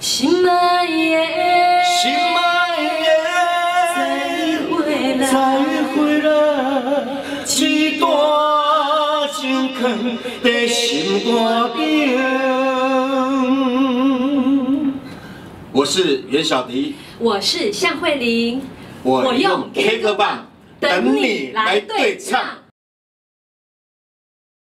心爱的， 心爱的，再会啦，一段情藏在心肝顶。我是袁小迪， 我是向慧玲， 我用 K 歌棒等你来对唱。